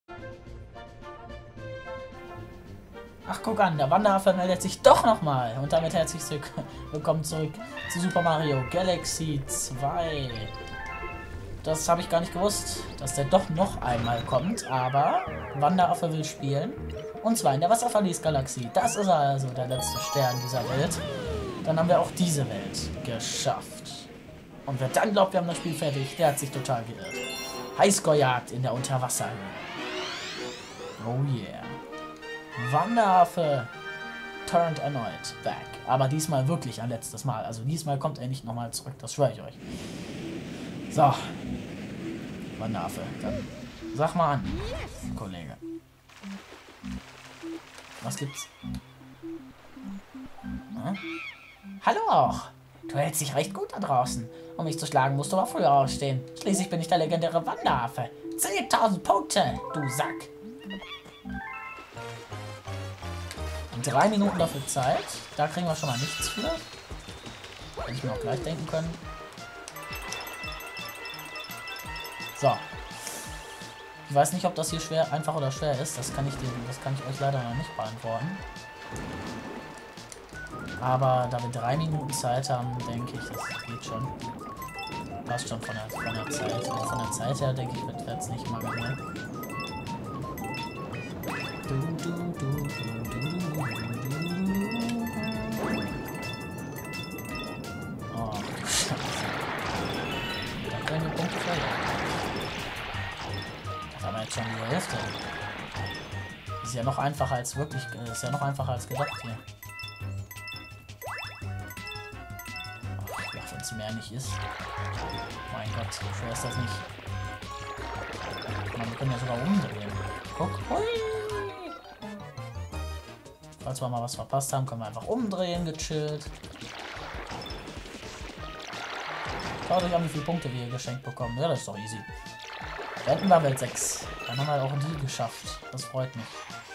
Ach, guck an, der Wanderaffe meldet sich doch nochmal. Und damit herzlich willkommen zurück zu Super Mario Galaxy 2. Das habe ich gar nicht gewusst, dass der doch noch einmal kommt. Aber Wanderaffe will spielen. Und zwar in der Wasserverlies-Galaxie. Das ist also der letzte Stern dieser Welt. Dann haben wir auch diese Welt geschafft. Und wer dann glaubt, wir haben das Spiel fertig, der hat sich total geirrt. Highscore-Jagd in der Unterwasserhöhle. Oh yeah. Wanderaffe turned erneut back. Aber diesmal wirklich ein letztes Mal. Also diesmal kommt er nicht nochmal zurück, das schwöre ich euch. So. Wanderaffe, dann sag mal an, Kollege. Was gibt's? Hm? Hallo auch. Du hältst dich recht gut da draußen. Um mich zu schlagen, musst du aber früher aufstehen. Schließlich bin ich der legendäre Wanderaffe. 10.000 Punkte, du Sack. 3 Minuten dafür Zeit. Da kriegen wir schon mal nichts für. Hätte ich mir auch gleich denken können. So. Ich weiß nicht, ob das hier schwer, einfach oder schwer ist. Das kann ich euch leider noch nicht beantworten. Aber da wir 3 Minuten Zeit haben, denke ich, das geht schon. Passt schon von der Zeit. Von der Zeit her, denke ich, wird es nicht mal mehr. Oh, Scheiße. Da können wir Punkte verlieren. Das haben wir jetzt schon die Hälfte. Ist ja noch einfacher als wirklich, ist ja noch einfacher als gedacht hier. Ach, wenn es mehr nicht ist. Mein Gott, so schwer ist das nicht. Man, wir können ja sogar umdrehen. Guck. Hui. Falls wir mal was verpasst haben, können wir einfach umdrehen, gechillt. Schaut euch an, wie viele Punkte wir hier geschenkt bekommen. Ja, das ist doch easy. Da hinten war Welt 6. Dann haben wir auch die geschafft. Das freut mich.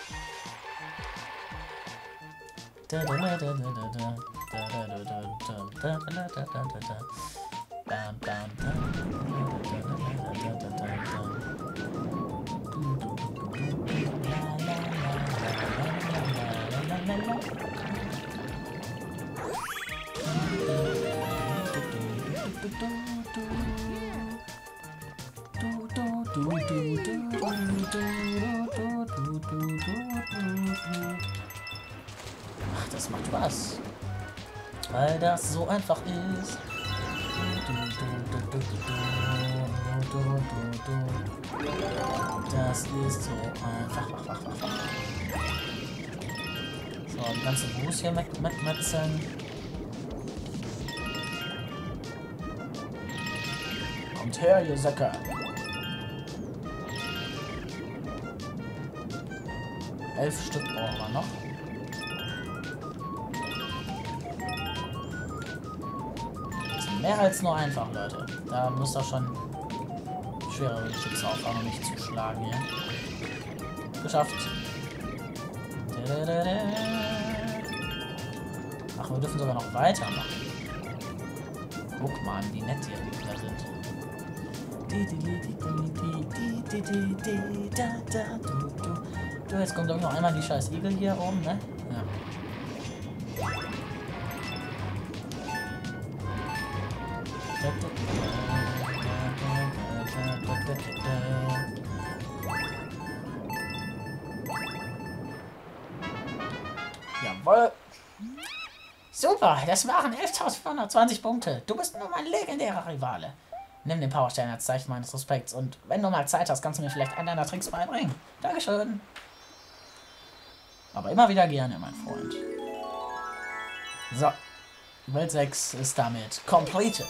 Ach, das macht Spaß. Weil das so einfach ist. Das ist so einfach. So, die ganze Boost hier mitmetzeln. Kommt her, ihr Säcke. Elf Stück brauchen wir noch. Das ist mehr als nur einfach, Leute. Da muss doch schon schwerere Geschütze auffahren, um mich zu schlagen hier. Geschafft. Ach, wir dürfen sogar noch weitermachen. Guck mal, wie nett die Entwickler sind. So, jetzt kommt doch noch einmal die scheiß Igel hier oben, ne? Ja. Jawohl. Super, das waren 11.420 Punkte. Du bist nun mein legendärer Rivale. Nimm den Powerstern als Zeichen meines Respekts und wenn du mal Zeit hast, kannst du mir vielleicht einen deiner Tricks beibringen. Dankeschön. Aber immer wieder gerne, mein Freund. So. Welt 6 ist damit completed.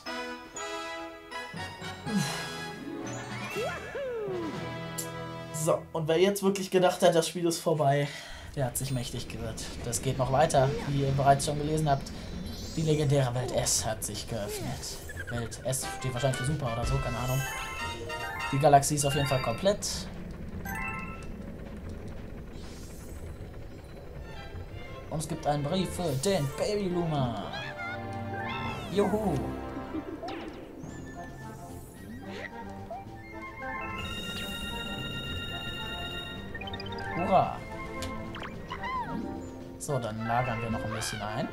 So, und wer jetzt wirklich gedacht hat, das Spiel ist vorbei, der hat sich mächtig geirrt. Das geht noch weiter, wie ihr bereits schon gelesen habt. Die legendäre Welt S hat sich geöffnet. Welt S steht wahrscheinlich für Super oder so, keine Ahnung. Die Galaxie ist auf jeden Fall komplett. Und es gibt einen Brief für den Baby Luma. Juhu. Hurra! So, dann lagern wir noch ein bisschen ein.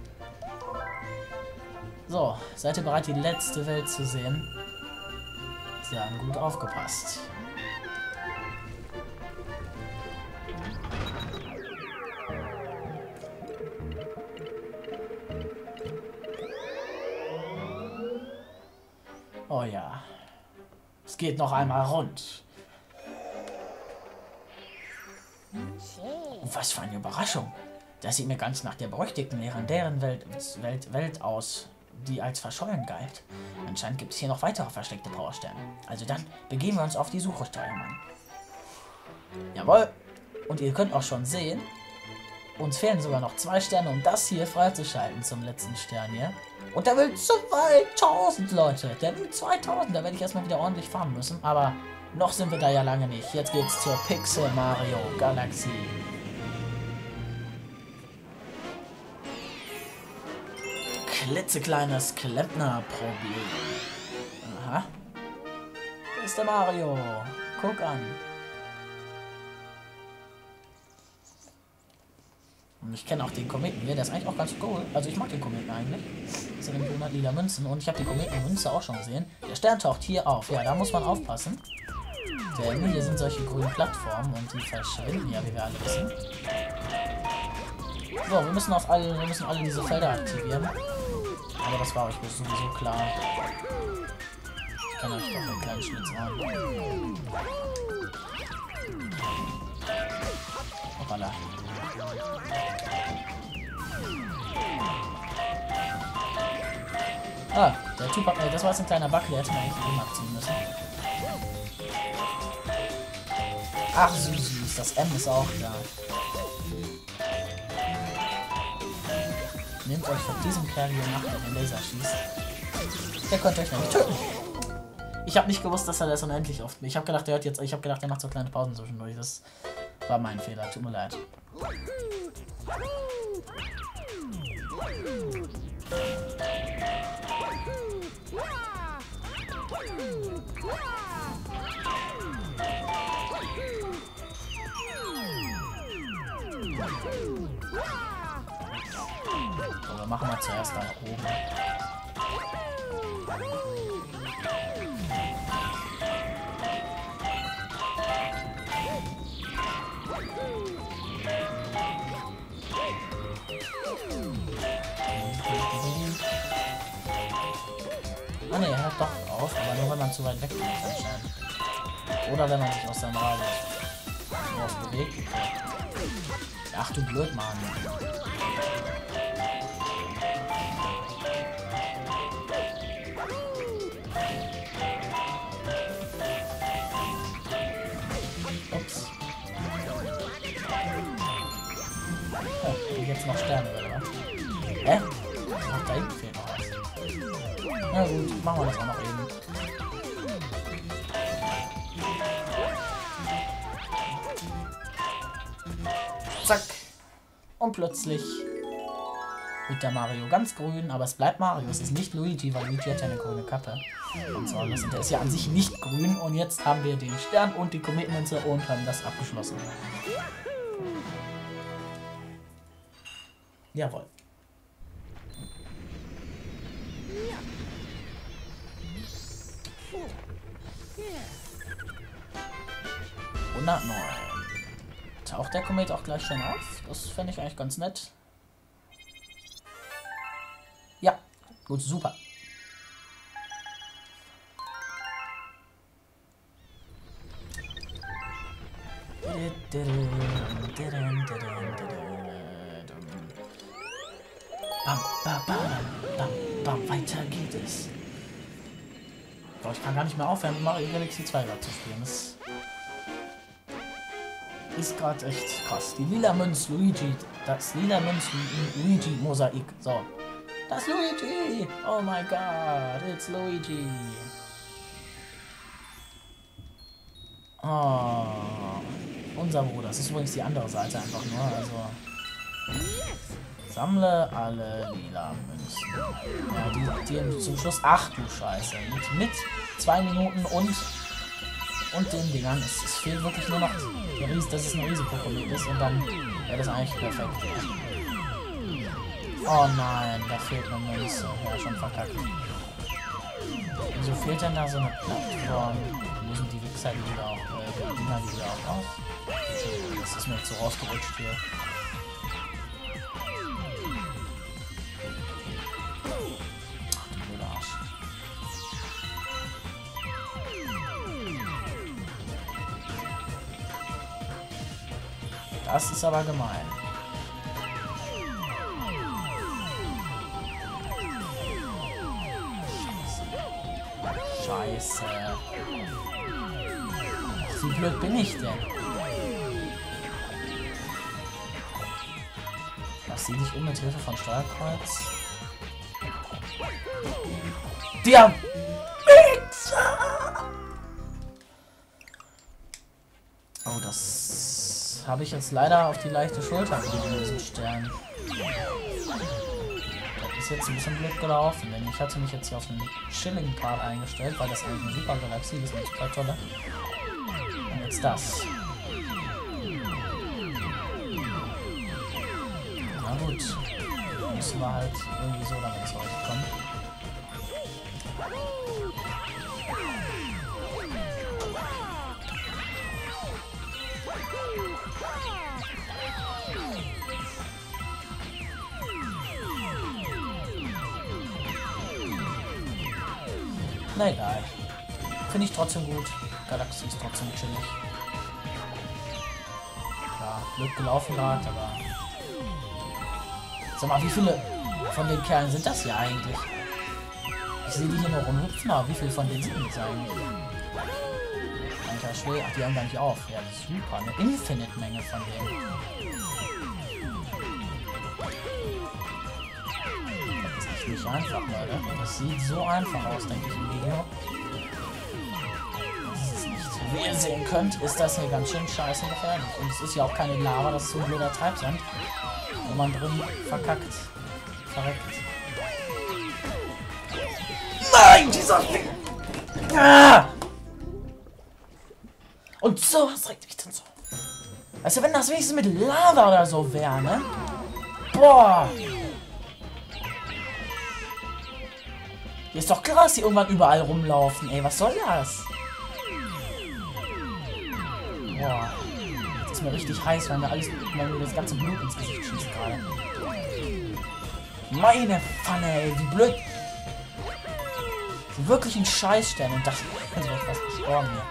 So, seid ihr bereit, die letzte Welt zu sehen? Sie haben gut aufgepasst. Oh ja. Es geht noch einmal rund. Was für eine Überraschung. Das sieht mir ganz nach der berüchtigten legendären Welt aus, die als verschollen galt. Anscheinend gibt es hier noch weitere versteckte Powersterne. Also dann begeben wir uns auf die Suche, Steuermann. Jawohl. Und ihr könnt auch schon sehen, uns fehlen sogar noch 2 Sterne, um das hier freizuschalten zum letzten Stern hier. Und der will 2000, Leute. Der will 2000. Da werde ich erstmal wieder ordentlich farmen müssen. Aber noch sind wir da ja lange nicht. Jetzt geht's zur Pixel Mario Galaxy. Klitzekleines Klempnerproblem. Aha. Da ist der Mario. Guck an. Und ich kenne auch den Kometen hier. Der ist eigentlich auch ganz cool. Also ich mag den Kometen eigentlich. Das sind 100 lila Münzen. Und ich habe die Kometenmünze auch schon gesehen. Der Stern taucht hier auf. Ja, da muss man aufpassen. Denn hier sind solche grünen Plattformen und die verschwinden ja, wie wir alle wissen. So, wir müssen alle diese Felder aktivieren. Aber das war euch sowieso klar. Ich kann euch doch einen kleinen Schlitz machen. Hoppala. Ah, der Typ hat mir, das war jetzt ein kleiner Bug, der hätte mir eigentlich eben abziehen müssen. Ach, süß, das M ist auch da. Nehmt euch von diesem Kerl hier nach, der den Laser schießt. Der könnte euch nämlich töten. Ich habe nicht gewusst, dass er das unendlich oft. Ich habe gedacht, er macht so kleine Pausen zwischendurch. Das war mein Fehler. Tut mir leid. So, wir machen mal zuerst da oben. Ah ne, er hört doch auf, aber nur wenn man zu weit weg ist anscheinend. Oder wenn man sich aus seinem Radius drauf bewegt. Ach du Blödmann. Ups. Oh, und jetzt noch sterben will, oder? Hä? Ach, da hinten fehlt noch was. Na gut, machen wir das auch noch eben. Zack. Und plötzlich wird der Mario ganz grün, aber es bleibt Mario. Es ist nicht Luigi, weil Luigi hat ja eine grüne Kappe. Und so, und der ist ja an sich nicht grün. Und jetzt haben wir den Stern und die Kometenmünze und haben das abgeschlossen. Jawohl. Taucht der Komet auch gleich schon auf? Das fände ich eigentlich ganz nett. Ja, gut, super. Bam, bam, bam, bam, bam, weiter geht es. Boah, ich kann gar nicht mehr aufhören, Mario Galaxy 2 zu spielen. Das ist gerade echt krass. Die lila Münz Luigi, das lila Münz Luigi Mosaik. So. Das Luigi! Oh my god, it's Luigi. Oh. Unser Bruder. Das ist übrigens die andere Seite einfach nur. Also. Sammle alle lila Münzen. Ja, die zum Schluss. Ach du Scheiße. Mit 2 Minuten und und den Dingern. Es fehlt wirklich nur noch, dass es ein Risikokomet ist und dann wäre das eigentlich perfekt. Oh nein, da fehlt eine Münze. Ja, schon verkackt. Wieso fehlt denn da so eine Plattform? Lösen die Wichser die wieder auch, die Dinger die wieder auch auf? Das ist mir jetzt so rausgerutscht hier. Ach, du blöder Arsch. Das ist aber gemein. Scheiße. Ach, wie blöd bin ich denn? Was sieh dich um mit Hilfe von Steuerkreuz? Der Wichser! Oh, das habe ich jetzt leider auf die leichte Schulter gegeben, diesen Stern. Ist jetzt ein bisschen blöd gelaufen, denn ich hatte mich jetzt hier auf den Chilling-Part eingestellt, weil das eigentlich eine super Galaxie ist, eine super tolle. Und jetzt das. Na gut. Müssen wir halt irgendwie so damit zurechtkommen. Na egal. Finde ich trotzdem gut. Galaxie ist trotzdem chillig. Klar, blöd gelaufen gerade, aber... Sag mal, wie viele von den Kerlen sind das hier eigentlich? Ich sehe die hier nur rumhüpfen, aber wie viele von denen sind das eigentlich? Alter Schwede, ach, die haben gar nicht auf. Ja, super, eine Infinite-Menge von denen. Nicht einfach, Leute. Das sieht so einfach aus, denke ich, im Video. Das ist nicht. Wie ihr sehen könnt, ist das hier ganz schön scheiße gefährlich. Und es ist ja auch keine Lava, das ist so ein blöder Treibsand, wo man drin verkackt. Verreckt. Nein, dieser Ding! Ah! Und so, was regt mich denn so? Weißt du, wenn das wenigstens mit Lava oder so wäre, ne? Boah! Ist doch klar, dass die irgendwann überall rumlaufen. Ey, was soll das? Boah. Jetzt ist mir richtig heiß, weil mir das ganze Blut ins Gesicht schießt gerade. Meine Pfanne, ey, wie blöd. Das ist wirklich ein Scheißstern und das ist echt was gestorben hier.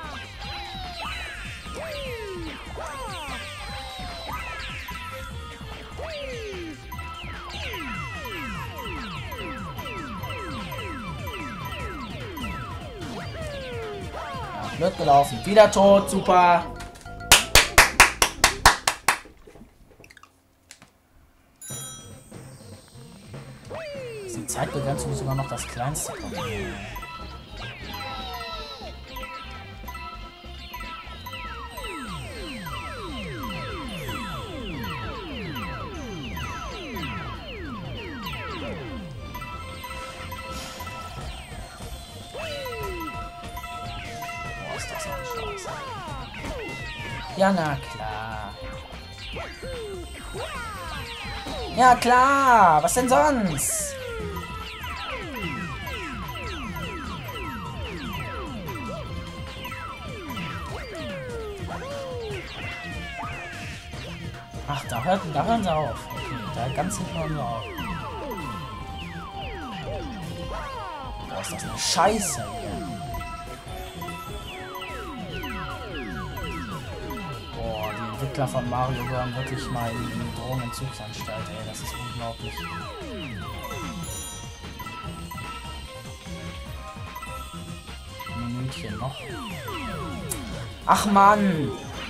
Blöd gelaufen. Wieder tot. Super. Die Zeitbegrenzung ist sogar noch das kleinste Problem. Ja, na klar. Ja, klar. Was denn sonst? Ach, da hören sie auf. Okay, da ganz hinten hören wir auf. Boah, ist das eine Scheiße hier. Die Entwickler von Mario gehören wirklich mal in die Drogenentzugsanstalt, ey, das ist unglaublich. Ein Minütchen noch. Ach Mann!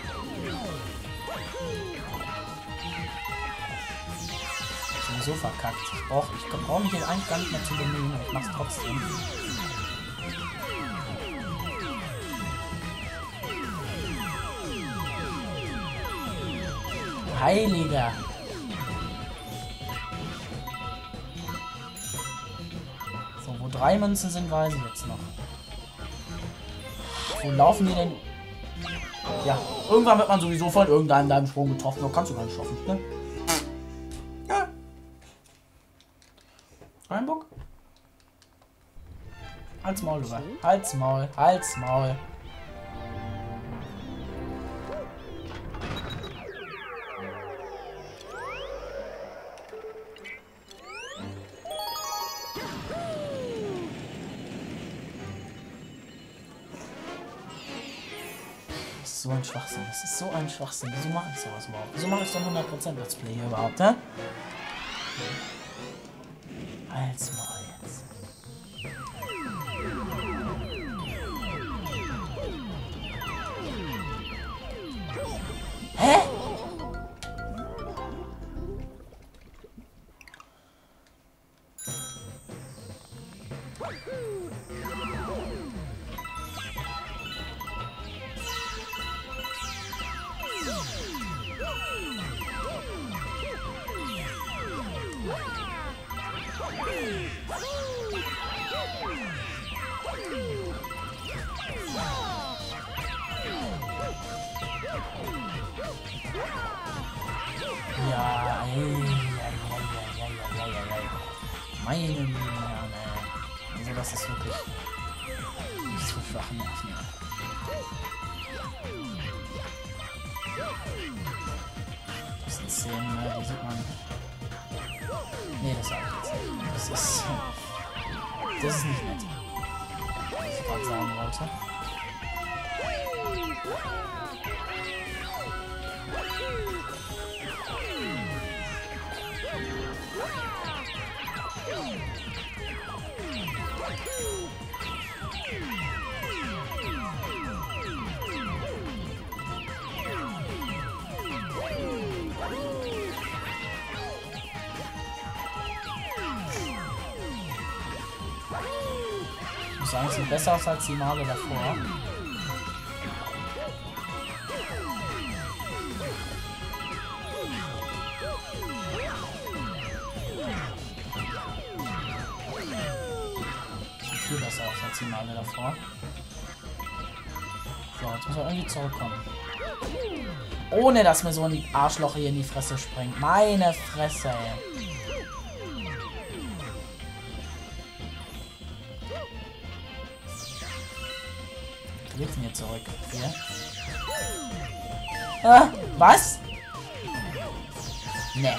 Sowieso verkackt. Ich brauche mich jetzt eigentlich gar nicht mehr zu bemühen, aber ich mach's trotzdem. Heiliger. So, wo 3 Münzen sind, weiß ich jetzt noch. Wo laufen die denn Ja, irgendwann wird man sowieso von irgendeinem Sprung getroffen. Da kannst du gar nicht schaffen, ne? Ja. Reinbock? Halt's Maul, Luca. Halt's Maul, halt's Maul. So ein Schwachsinn, das ist so ein Schwachsinn. Wieso mache ich sowas überhaupt? Wieso mache ich so 100% Let's Play hier überhaupt, ne? Halt's Maul jetzt. Hä? Ja, meine lieben Herren, ey. Also das ist wirklich so schwache Nerven, ey. Das sind Szenen, ne? Die sieht man. Nee, das sag ich jetzt nicht. Das ist nicht nett. Was ich gerade sagen wollte. Ich muss sagen, es sieht besser aus als die Male davor. Sieht viel besser aus als die Male davor. So, jetzt muss er irgendwie zurückkommen. Ohne dass mir so ein Arschloch hier in die Fresse springt. Meine Fresse, ey. Wie geht's denn hier zurück? Hier. Ah, was? Ne.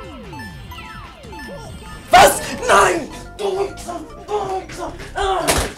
Was? Nein! Du Wichser! Du Wichser! Ah!